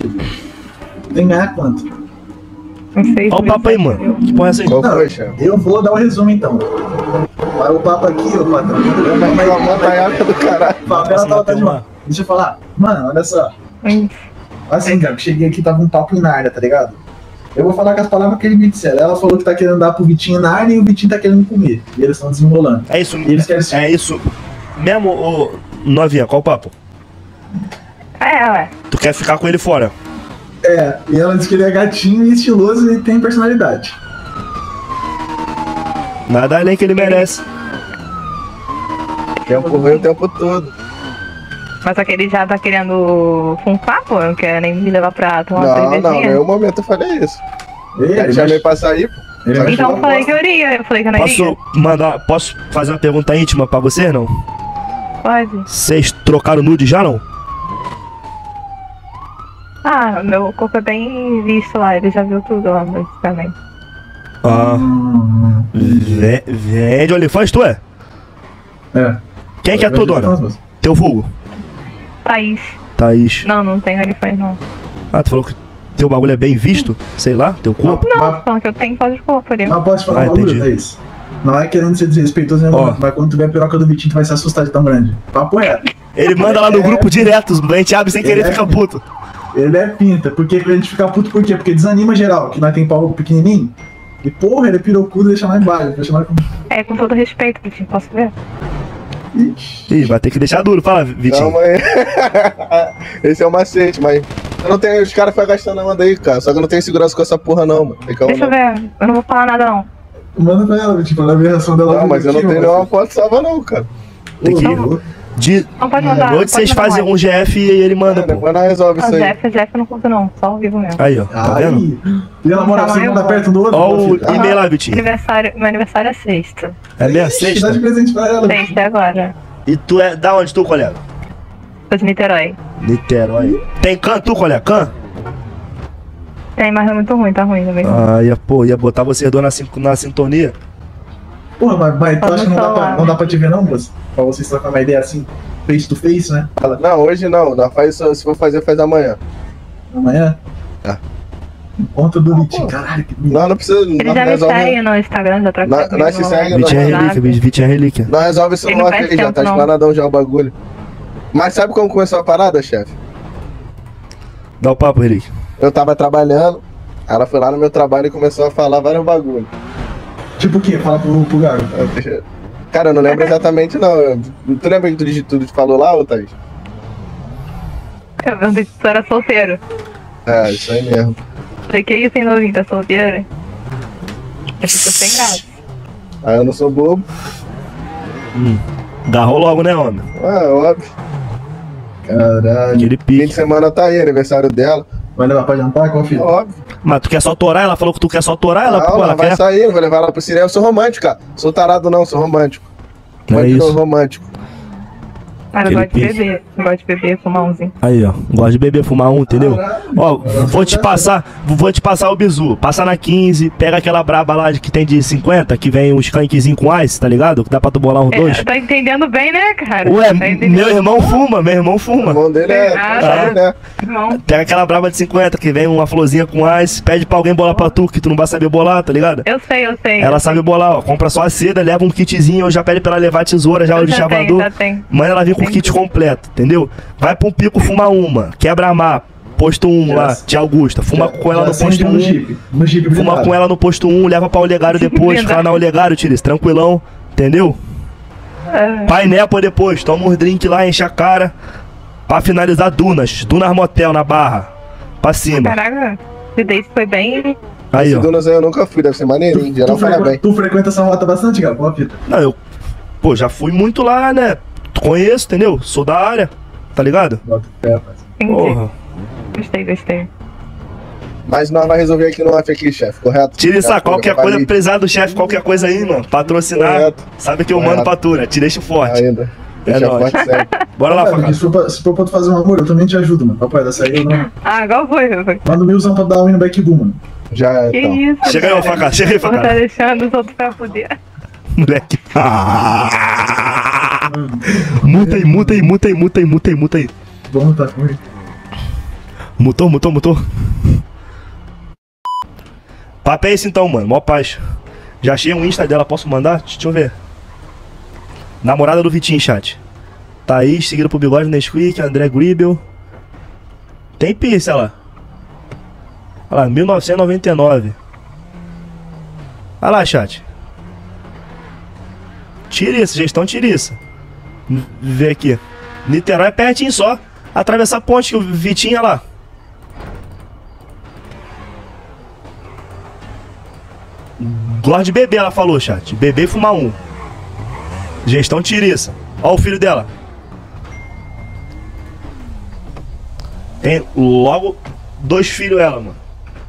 Tem que ganhar quanto? Não sei. Olha o papo aí, mano. Que porra é essa aí? Qual foi, chefe? Eu vou dar o resumo então. Para o papo aqui, ô patrão. Uma montaiada do caralho. Favela tá demais. Deixa eu falar. Mano, olha só. Assim, cara, eu cheguei aqui, tava um papo em Narnia, tá ligado? Eu vou falar com as palavras que ele me disseram. Ela falou que tá querendo dar pro Vitinho Narnia e o Vitinho tá querendo comer. E eles estão desenrolando. É isso, E eles querem ser. é isso. Mesmo, ô novinha, qual o papo? Ué. Tu quer ficar com ele fora? É, e ela disse que ele é gatinho e estiloso e tem personalidade. Nada além que ele merece. Tempo ruim o tempo todo. Mas aquele já tá querendo funfar, pô. Não quer nem me levar pra tomar uma Não, cervejinha. em nenhum momento eu falei isso. Ele Chamei pra sair, pô. Ele vai Então eu chutar falei o que eu iria. Eu falei que eu não iria. Posso fazer uma pergunta íntima pra você, não? Pode. Vocês trocaram nude já, não? Ah, meu corpo é bem visto lá. Ele já viu tudo lá, basicamente. Ah. Vende OnlyFans, tu é? É. Quem que é tua dona? Teu vulgo? Thaís. Não tem OnlyFans não. Ah, tu falou que teu bagulho é bem visto? Sei lá, teu corpo? Não, falando que eu tenho foto de corpo ali. Mas posso te falar Ah, um bagulho, entendi. Thaís? Não é querendo ser desrespeitoso, né, Ó. mano? Mas quando tu ver a piroca do Vitinho, tu vai se assustar de tão grande. Papo reto. Ele manda lá no grupo direto, a gente abre sem querer e É. fica puto. Ele é pinta. Porque a gente fica puto por quê? Porque desanima geral, que nós tem pau pequenininho. E porra, ele é pirocudo e deixa mais embaixo. Vai chamar como. É, com todo respeito, Vitinho, posso ver? Ixi. Ih, vai ter que deixar duro, fala, Vitinho. Calma aí. Esse é o macete, mas. Eu não tenho. Os caras ficam gastando a onda aí, cara. Só que eu não tenho segurança com essa porra, não, mano. Tem calma, Deixa eu não. ver. Eu não vou falar nada, não. Manda pra ela, Vitinho, pra ver a reação dela. Não, mas eu não tenho nenhuma foto salva, não, cara. Tem que ir. Ô, De Não pode mandar. noite vocês pode mandar fazem mais. um GF e ele manda, pô. Depois nós resolve isso Ah, aí. Jeff eu não conto não, só ao vivo mesmo. Aí, ó, tá vendo? Aí. E ela mora assim, anda perto do outro. Ó pô, o filho. e-mail lá, Vitinho. Meu aniversário é sexta. É meia Ixi, dá de sexta? presente pra ela. Sexta é agora. E tu é da onde tu, colega? Sou de Niterói. Niterói. Tem can tu, colega? Can? Tem, mas é muito ruim, tá ruim também. Ah, ia botar vocês dois na sintonia. Porra, mas tu Tá acha que no não dá, celular. não dá pra te ver, não, moço? Pra vocês trocar uma ideia assim, face to face, né? Fala, Não, hoje não. Nós faz isso, se for fazer, faz amanhã. amanhã. Tá. Encontro do Vitinho. Caralho, que bonito. Nós não precisamos. Ele Nós já me resolve. segue no Instagram, já troca Nós- nós se segue, Vitinho é WhatsApp. relíquia, Vitinho é relíquia. Nós resolve isso Ele no não off faz aí, já tempo, tá não. explanadão já o bagulho. Mas sabe como começou a parada, chefe? Dá o papo, relíquia. Eu tava trabalhando, ela foi lá no meu trabalho e começou a falar vários bagulhos. Tipo o quê? Fala pro Gago. Cara, eu não lembro exatamente não. Tu lembra que tu falou lá, ô Thaís? Eu perguntei se tu era solteiro. É, isso aí mesmo. Falei, que isso, hein, novinho, tá solteiro? Eu fico sem graça. Aí eu não sou bobo. Agarrou logo, né, homem? Ah, óbvio. Caralho. Aquele Fim de pique. semana tá aí, aniversário dela. Vai levar pra jantar, qual filho? Óbvio. Mas tu quer só torar? Ela falou que tu quer só torar? Ela, Não, pô, ela ela vai quer. sair, eu vou levar ela pro cinema. Eu sou romântico, cara. Sou tarado não, sou romântico. É Bandido isso. romântico. Cara, eu Aquele gosto de pique. beber. Eu gosto de beber, fumar umzinho. Aí, ó. Gosta de beber, fumar um, entendeu? Ó, vou te passar o bizu. Passa na 15, pega aquela braba lá que tem de 50, que vem uns cankzinhos com ice, tá ligado? Que dá pra tu bolar uns dois. Tá entendendo bem, né, cara? Ué, tá entendendo. meu irmão fuma. O irmão dele é. Ah, sabe, né? Irmão, Pega aquela braba de 50, que vem uma florzinha com ice, pede pra alguém bolar pra tu, que tu não vai saber bolar, tá ligado? eu sei. Ela sabe bolar, ó. Compra só a seda, leva um kitzinho, ou já pede pra ela levar a tesoura, já o de já tem, chavador. já tem. Manda ela vir com o kit completo, entendeu? Vai pra um pico fumar uma, quebra mar, posto 1 lá, Já- tia Augusta, fuma com ela no acende posto no 1. Jeep. No Jeep Fuma blindado. com ela no posto 1, leva pra Olegário depois, fica lá na Olegário, tira isso, tranquilão, entendeu? Painepa depois, toma uns drink lá, enche a cara. Pra finalizar, Dunas Motel na Barra. Pra cima. Caraca, esse date foi bem. Aí, ó. Dunas eu nunca fui, deve ser maneirinho. Geral fala bem. Tu frequenta essa rota bastante, cara? Qual a fita? Não, eu. Pô, já fui muito lá, né? Conheço, entendeu? Sou da área, tá ligado? Bota o pé, rapaz. Entendi. Porra. Gostei. Mas nós vamos resolver aqui no off aqui, chefe, correto? Tira isso, É, qualquer vai coisa, ali. precisar do chefe, qualquer coisa aí, mano. Patrocinar. Correto. Sabe que eu Correto. mando pra tu, né? Tira este forte. Ainda. É Deixa nóis. forte sempre. Bora lá, Cara, facada. se for pra tu fazer um amor, eu também te ajudo, mano. Papai, dessa aí eu não. Ah, igual foi. Manda um milzão pra dar um no back boom, mano. Já, Que então. isso? Chega aí, cara? facada. Chega aí, Você tá facada. deixando os outros pra fuder. Moleque. Muta aí. Vamos tá com ele. Mutou. Papo é esse então, mano. Mó paz. Já achei um Insta dela, posso mandar? Deixa eu ver. Namorada do Vitinho, chat. Thaís, seguido por Bigode Nesquik, André Gribel. Tem piercing, olha lá. Olha lá, 1999. Olha lá, chat. Tiriça, gestão Tiriça. Vê aqui. Niterói é pertinho só. Atravessar a ponte que o Vitinho, olha lá. Gosta de beber, ela falou, chat. Beber e fumar um. Gestão Tiriça. Olha o filho dela. Tem logo 2 filhos ela, mano.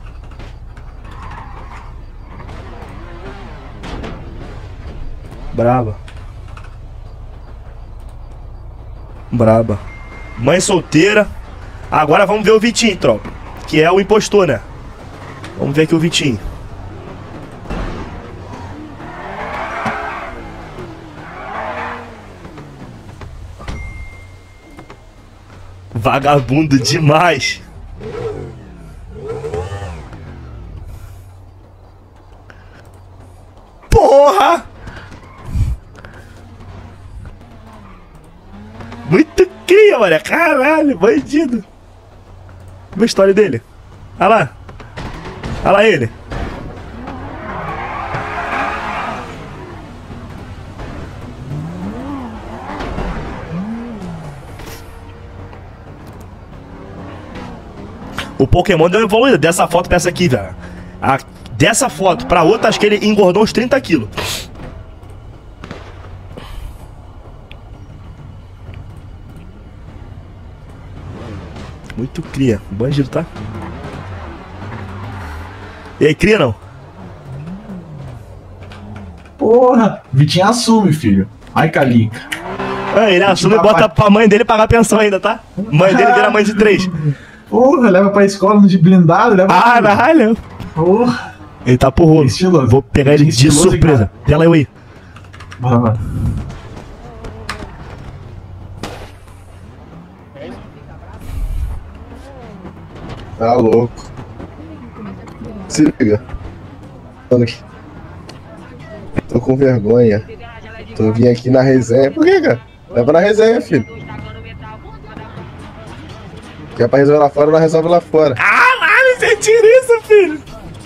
Braba. Mãe solteira. Agora vamos ver o Vitinho, tropa. Que é o impostor, né? Vamos ver aqui o Vitinho. Vagabundo demais. Porra! Muito cria, mano. Caralho, bandido. Vê a história dele. Olha lá. Olha lá ele. O Pokémon deu uma evoluída dessa foto pra essa aqui, velho. Dessa foto pra outra, acho que ele engordou uns 30 quilos. Muito cria. Bandido, tá? E aí, cria não? Porra, Vitinho assume, filho. Ai, Calica. Ele assume e bota pra mãe dele pagar pensão ainda, tá? Mãe dele vira mãe de 3. Porra, leva pra escola de blindado, leva. Caralho! Porra! Ele tá por rolo. Estiloso. Vou pegar ele de Estiloso, surpresa. Pela eu aí. Bora. Tá louco. Se liga. Tô com vergonha. Tô vim aqui na resenha. Por que, cara? Leva na resenha, filho. Que é pra resolver lá fora, nós resolve lá fora. Caralho, você tira isso, filho!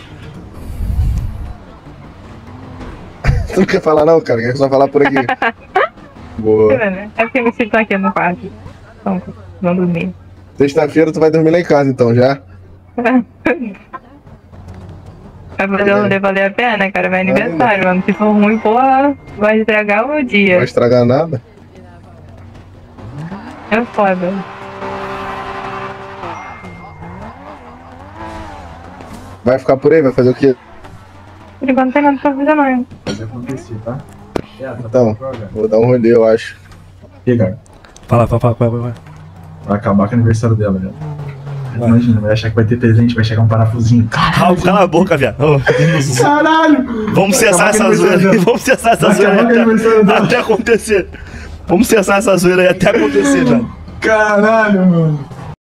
Tu não quer falar não, cara? Quer só falar por aqui. Boa. É porque vocês estão aqui no quarto. Então, vão dormir. Sexta-feira tu vai dormir lá em casa, então, já? Vai fazer o rolê valer a pena, cara. Vai aniversário, mano. Se for ruim, porra, vai estragar o dia. Não vai estragar nada? É foda. Vai ficar por aí? Vai fazer o quê? Por enquanto não tem nada pra fazer, não. Fazer acontecer, tá? Então, vou dar um rolê, eu acho. E aí, cara? Fala. Vai acabar com o aniversário dela, velho. Imagina, vai achar que vai ter presente, vai chegar um parafusinho. Cala a boca, viado. Caralho! Vamos cessar essa zoeira aí. Vamos cessar essa zoeira aí até acontecer. Vamos cessar essa zoeira aí até acontecer, velho. Caralho, mano.